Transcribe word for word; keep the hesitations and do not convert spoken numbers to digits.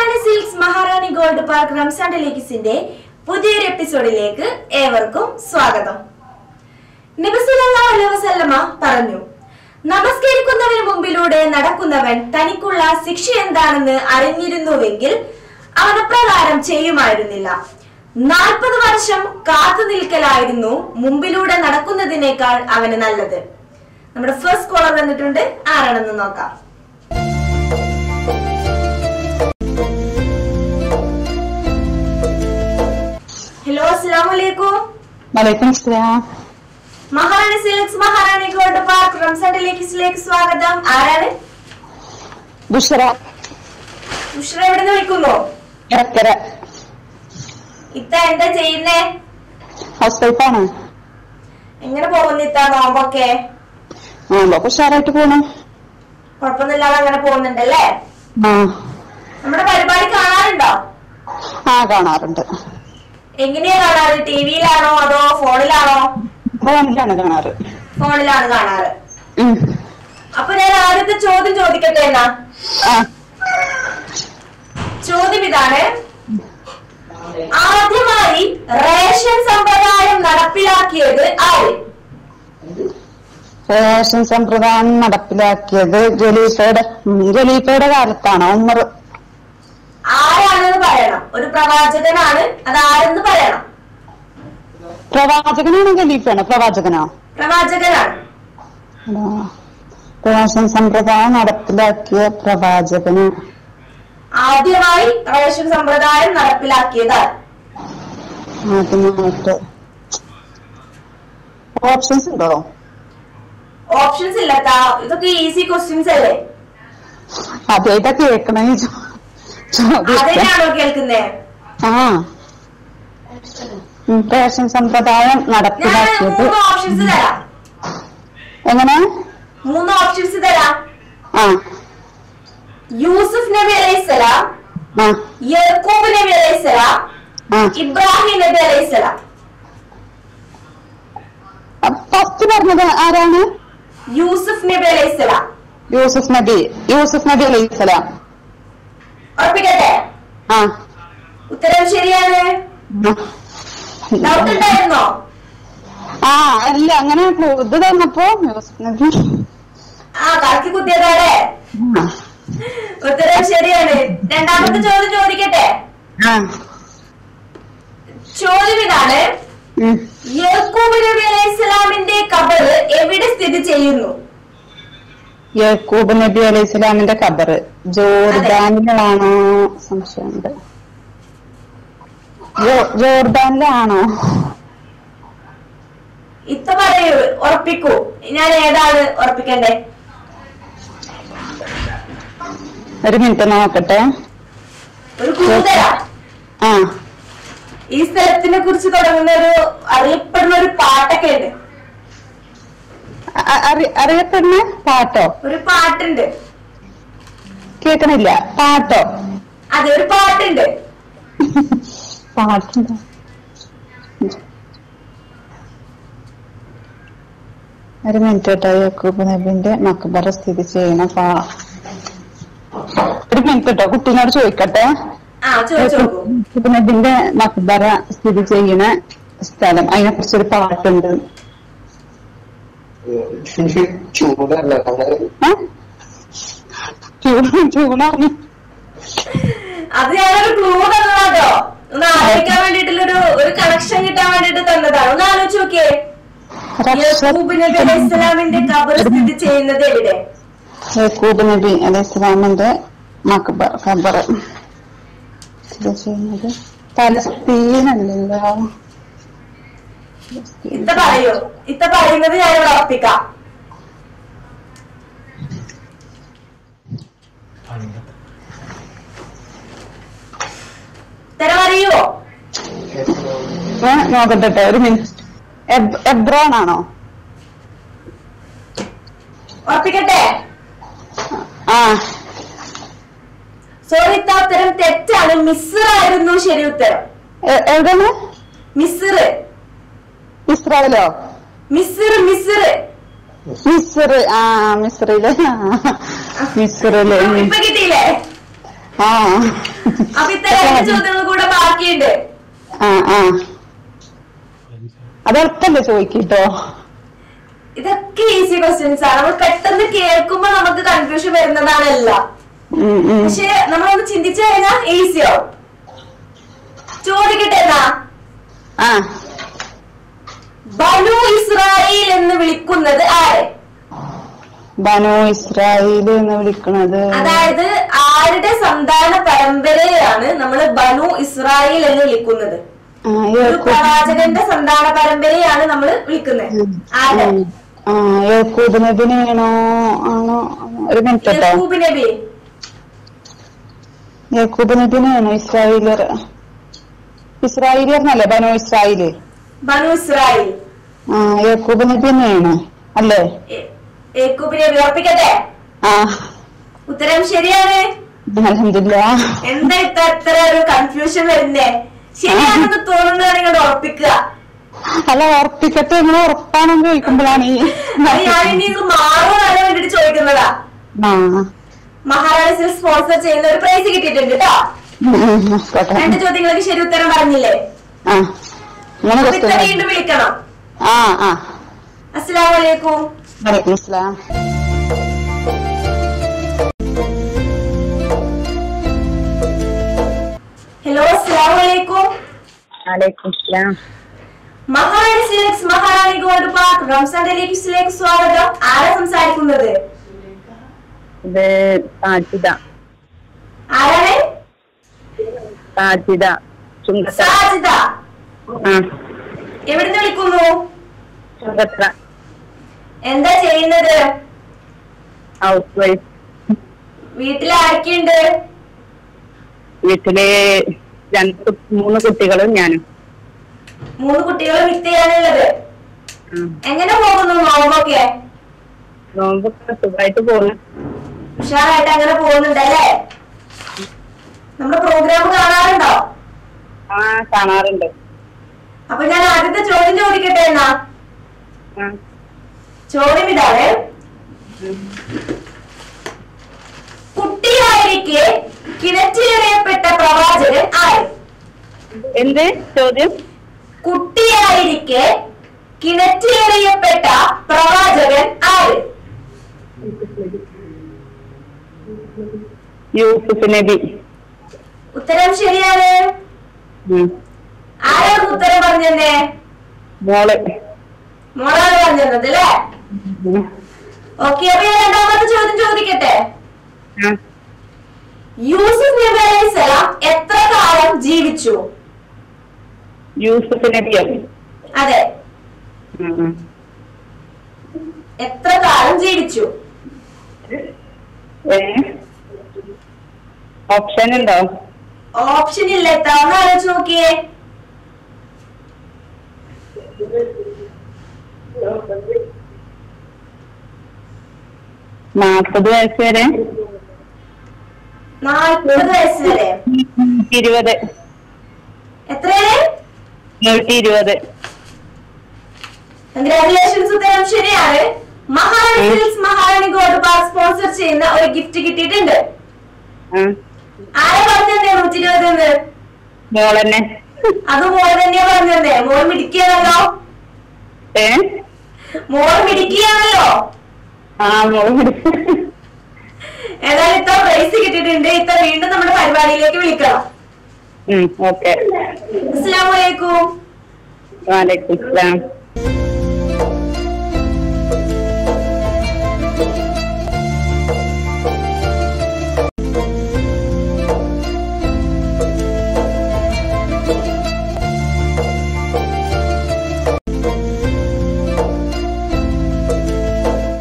മഹാറാണി silks Maharani gold park Ramzan ടെലികിസിന്റെ പുതിയൊരു എപ്പിസോഡിലേക്ക് ഏവർക്കും സ്വാഗതം. നബി സല്ലല്ലാഹു അലൈഹി വസല്ലമ പറഞ്ഞു, നമസ്കരിക്കുന്നവന് മുമ്പിലൂടെ നടക്കുന്നവൻ തനിക്കുള്ള ശിക്ഷ എന്താണെന്ന് അറിഞ്ഞിരുന്നുവെങ്കിൽ അവൻ അപ്രകാരം ചെയ്യുമായിരുന്നില്ല. നാൽപ്പത് വർഷം കാത്തു നിൽക്കലായിരുന്നു മുമ്പിലൂടെ നടക്കുന്നതിനേക്കാൾ അവന് നല്ലത്. നമ്മുടെ ഫസ്റ്റ് കോളർ വന്നിട്ടുണ്ട്, ആരാണെന്ന് നോക്കാം. ഹലോ, അസ്സലാമു അലൈക്കും. വലൈക്കും സലാം. Maharani silks Maharani gold park Ramzan ടെലികിസിലേക്ക് സ്വാഗതം. ആരാണ്? ബുഷറ. ബുഷറ എവിടെ നിന്ന് വിളിക്കുന്നു? ഇറക്കര. ഇത്ത എന്താ ചെയ്യുന്നേ? ഹൗസ് വൈഫാണ്. എങ്ങനെ പോകുന്നു ഇത്ത നോമ്പൊക്കെ? നോമ്പൊക്കെ ഉഷാറായിട്ട് പോണു. കുഴപ്പമൊന്നുമില്ലാതെ അങ്ങനെ പോകുന്നുണ്ടല്ലേ? ആ നമ്മുടെ പരിപാടി കാണാറുണ്ടോ? ആ കാണാറുണ്ട്. എങ്ങനെയാ കാണാറ്? ടിവിയിലാണോ അതോ ഫോണിലാണോ? ഫോണിലാണ് കാണാറ്. ഫോണിലാണ് കാണാറ്. ഉം. അപ്പൊ ഞാൻ ആദ്യത്തെ ചോദ്യം ചോദിക്കട്ടെ എന്നാ? ആ ചോദ്യം ഇതാണ്, ആദ്യമായി റേഷൻ സമ്പ്രദായം നടപ്പിലാക്കിയത് ആര്? റേഷൻ സമ്പ്രദായം നടപ്പിലാക്കിയത് ഖലീഫയുടെ ഖലീഫയുടെ കാലത്താണോ? ഉമർ. ആരാണെന്ന് പറയണം. ഒരു പ്രവാചകനാണ്, അത് ആരെന്ന് പറയണം. പ്രവാചകനാണോ ഖലീഫയാണോ? പ്രവാചകനോ? പ്രവാചകനാണ്. റേഷൻ സമ്പ്രദായം നടപ്പിലാക്കിയ പ്രവാചകന്. ആദ്യമായി റേഷൻ സമ്പ്രദായം നടപ്പിലാക്കിയതാണ്. ആദ്യമായിട്ട് ഓപ്ഷൻസ് ഉണ്ടോ? ഓപ്ഷൻസ് ഇല്ലത്താ, ഇതൊക്കെ ഈസി ക്വസ്റ്റ്യൻസ് അല്ലേ? അതേതാ കേക്കണേ? അതിനാണോ കേൾക്കുന്നേ? ആ റേഷൻ സമ്പ്രദായം ഞാൻ നടപ്പിലാക്കിയത്. മൂന്ന് ഓപ്ഷൻസ് തരാം. എങ്ങനെ? മൂന്ന് ഓപ്ഷൻസ് തരാം. ആ യൂസുഫ് നബി അലൈഹിസ്സലാം, ആ യഹൂബ് നബി അലൈഹിസ്സലാം, ആ ഇബ്രാഹിം നബി അലൈഹിസ്സലാം. ഫസ്റ്റ് പറഞ്ഞത് ആരാണ്? യൂസുഫ് നബി അലൈഹിസ്സലാം. യൂസുഫ് നബി. യൂസുഫ് നബി അലൈഹിസ്സലാം. ഉറപ്പിക്കട്ടെ? ആ ഉത്തരം ശരിയാണ്. ഡൗട്ട് ഉണ്ടായിരുന്നോ? ആ അല്ല, അങ്ങനെ ഇത് തന്നപ്പോ യൂസുഫ് നബി. ആ കറക്കി കുത്തിയതോടെ ഉത്തരം ശരിയാണ്. രണ്ടാമത്തെ ചോദ്യം ചോദിക്കട്ടെ? ആ ചോദ്യം ഇതാണ്, യഹൂബ് നബി അലൈഹിസ്സലാമിന്റെ ഖബർ എവിടെ സ്ഥിതി ചെയ്യുന്നു? യഹൂബ് നബി അലൈഹി സ്വലാമിന്റെ ഖബർ ജോർദാനിലാണോ? സംശയമുണ്ട്. ജോർദാനിലാണോ? ഇത്ത പറയൂ, ഉറപ്പിക്കൂ. ഞാൻ ഏതാണ് ഉറപ്പിക്കണ്ടേ? ഒരു മിനിറ്റ് നോക്കട്ടെ. ഒരു ക്ലൂ തരാം. ആ ഈ സ്ഥലത്തിനെ കുറിച്ച് തുടങ്ങുന്ന ഒരു അറിയപ്പെടുന്ന ഒരു പാട്ടൊക്കെ ഉണ്ട്. അറിയപ്പെടുന്ന പാട്ടോ? ഒരു പാട്ടുണ്ട്. കേക്കണില്ല. പാട്ടോ? അതെ, ഒരു പാട്ടുണ്ട്. പാട്ടുണ്ടോ? ഒരു മിനിറ്റ് കേട്ടോ. യഹൂബ് നബിന്റെ മക്ബറ സ്ഥിതി ചെയ്യുന്ന പാ ഒരു മിനിറ്റ് കേട്ടോ, കുട്ടീനോട് ചോദിക്കട്ടെ. ആ ചോദിച്ചോളൂ. യഹൂബ് നബിന്റെ മക്ബറ സ്ഥിതി ചെയ്യുന്ന സ്ഥലം, അതിനെ കുറിച്ചൊരു പാട്ടുണ്ട്. ചൂടാണ്. അത് ഞാനൊരു ക്ലൂ തന്നതാട്ടോ, ഒന്ന് ആലോചിക്കാൻ വേണ്ടിട്ടുള്ളൊരു ഒരു കണക്ഷൻ കിട്ടാൻ വേണ്ടിട്ട് തന്നതാണ്. ഒന്ന് ആലോചിച്ച് നോക്കിയേ, യഹൂബ് നബി അലൈഹി സ്വലാമിന്റെ ഖബർ സ്ഥിതി ചെയ്യുന്നത് എവിടെ? യഹൂബ് നബി അലൈഹി സ്വലാമിന്റെ മക്ബറ ഖബർ സ്ഥിതി ചെയ്യുന്നത് പലസ്തീനല്ലല്ലോ. ഇത്ത പറയൂ. ഇത്ത പറയുന്നത് ഞാനിവിടെ ഉറപ്പിക്കാം. ഉത്തരം അറിയോ? നോക്കട്ടെ ഒരു മിനിറ്റ്. എബ്രോൺ ആണോ? ഉറപ്പിക്കട്ടെ? ആ സോറി ഇത്ത, ഉത്തരം തെറ്റാണ്. മിസ്ർ ആയിരുന്നു ശരി ഉത്തരം. എവിടെയാണ്? മിസ്ർ. ഇസ്രായേലോ? മിസ്ർ മിസ്ർ മിസ്ർ. ആ മിസ്രില്. മിസ്രില് ഇപ്പൊ കിട്ടിയില്ലേ? ആ അപ്പൊ ഇത്ര രണ്ട് ചോദ്യങ്ങൾ കൂടെ ബാക്കിയുണ്ട്. ആ ആ അതർത്ഥല്ലേ ചോദിക്കട്ടോ. ഇതൊക്കെ ഈസി ക്വസ്റ്റ്യൻസ് ആണ്. നമ്മൾ പെട്ടെന്ന് കേൾക്കുമ്പോ നമുക്ക് കൺഫ്യൂഷൻ വരുന്നതാണല്ല. പക്ഷെ നമ്മളൊന്ന് ചിന്തിച്ചു കഴിഞ്ഞാൽ ഈസി ആവും. ചോദിക്കട്ടെ എന്നാ, ബനു ഇസ്രായേൽ എന്ന് വിളിക്കുന്നത് ആരെ? ബനു ഇസ്രായേൽ എന്ന് വിളിക്കുന്നത് അതായത് ആരുടെ സന്താന പരമ്പരയാണ് നമ്മൾ ബനു ഇസ്രായേൽ എന്ന് വിളിക്കുന്നത്? ഒരു പ്രവാചകന്റെ സന്താന പരമ്പരയാണ് നമ്മൾ വിളിക്കുന്നത്. ആരെ? യാക്കൂബ് നബിനെയാണോ? ആണോ? ഒരു മിനിറ്റ്. യാക്കൂബ് നബി. യാക്കൂബ് നബിനെയാണോ? ഇസ്രായേലർ ഇസ്രായേലിയർന്നല്ലേ ബനു ഇസ്രായേല്? ബനു ഇസ്രായേൽ. ആ യാക്കൂബ് നബി തന്നെയാണ് അല്ലേ? യാക്കൂബ് നബി. ഉറപ്പിക്കട്ടെ? ആ ഉത്തരം ശരിയാണ്. അൽഹംദുലില്ലാഹ്. എന്താ ഇത്ര എത്ര ഒരു കൺഫ്യൂഷൻ വരുന്നേ? ശരിയാണെന്ന് തോന്നുന്നത് നിങ്ങൾ ഉറപ്പിക്കുക. അല്ല ഉറപ്പിക്കട്ടെ, നിങ്ങൾ ഉറപ്പാണെന്ന് ചോദിക്കുമ്പോഴാണ് ഈ ഞാനിനി മാറുമോ അറിയാൻ വേണ്ടിട്ട് ചോദിക്കുന്നതാ. മഹാരാജ സ്പോൺസർ ചെയ്യുന്ന ഒരു പ്രൈസ് കിട്ടിയിട്ടുണ്ട് കേട്ടോ. രണ്ട് ചോദ്യങ്ങൾക്ക് ശരി ഉത്തരം പറഞ്ഞില്ലേ? വീണ്ടും വിളിക്കണം. അസ്സലാമു അലൈക്കും. വലൈക്കും അസ്സലാം. ഹലോ, അസ്സലാമു അലൈക്കും. വലൈക്കും അസ്സലാം. Maharani silks Maharani gold park Ramzan ടെലിവിഷനിലേക്ക് സ്വാഗതം. ആരാ സംസാരിക്കുന്നത്? ഇത് സാജിദ. ആരാണ്? സാജിദ. സാജിദ. എവിടുന്ന് വിളിക്കുന്നു? എന്താ ചെയ്യുന്നത്? House wife. വീട്ടിൽ ആരൊക്കെയുണ്ട്? വീട്ടില് രണ്ട് മൂന്ന് കുട്ടികളും ഞാനും. മൂന്ന് കുട്ടികളും വിത്ത് ചെയ്യാനുള്ളത്. എങ്ങനെ പോകുന്നു നോമ്പൊക്കെ? നോമ്പൊക്കെ സുഖമായിട്ട് പോകുന്നു. ഉഷാറായിട്ട് അങ്ങനെ പോകുന്നുണ്ടല്ലേ? നമ്മുടെ പ്രോഗ്രാം കാണാറുണ്ടോ? ആ കാണാറുണ്ട്. അപ്പൊ ഞാൻ ആദ്യത്തെ ചോദ്യം ചോദിക്കട്ടെ എന്നാ? ചോദ്യം ഇതാണ്, കുട്ടിയായിരിക്കെ കിണറ്റിലെറിയപ്പെട്ട പ്രവാചകൻ ആര്? എന്ത് ചോദ്യം? കുട്ടിയായിരിക്കെ കിണറ്റിലെറിയപ്പെട്ട പ്രവാചകൻ ആര്? യൂസുഫ് നബി. ഉത്തരം ശരിയാണ്. ആരാണ് ഉത്തരം പറഞ്ഞേ? മോള്. മോളാണ് പറഞ്ഞത് അല്ലേ? ഓക്കെ. അപ്പൊ ഞാൻ രണ്ടാമത്തെ ചോദ്യം ചോദിക്കട്ടെ? യൂസുഫ് നബി അലൈഹിസ്സലാം എത്ര കാലം ജീവിച്ചു? യൂസുഫ് നബിയോ? അതെ, എത്ര കാലം ജീവിച്ചു? ഓപ്ഷൻ ഉണ്ടോ? ഓപ്ഷൻ ഇല്ല. എത്താന്ന് ആലോചിച്ച് നോക്കിയേ. നാൽപ്പത് വയസ്സ് വരെ. നാൽപ്പത് വയസ്സ് വരെ. ഇരുപത്. എത്രയാണ്? നൂറ്റി ഇരുപത്. കൺഗ്രാറ്റുലേഷൻസ്. ഉത്തരം ശരിയാണ്. Maharani silks Maharani gold park sponsor ചെയ്യുന്ന ഒരു ഗിഫ്റ്റ് കിട്ടിയിട്ടുണ്ട്. ആരെ പറഞ്ഞേ നൂറ്റി ഇരുപത്? മോളെന്നെ. അത് മോൾ തന്നെയാ പറഞ്ഞേ. മോൾ മിടിക്കുകയാണല്ലോ. മോൾ മിടിക്കുകയാണല്ലോ. ആ മോള് മിടിക്കുക. ഏതായാലും ഇത്ര പ്രൈസ് കിട്ടിയിട്ടുണ്ട്. ഇത്ര വീണ്ടും നമ്മുടെ പരിപാടിയിലേക്ക് വിളിക്കണം. ഓക്കെ. അസ്സലാമു അലൈക്കും. വലൈക്കും അസ്സലാം.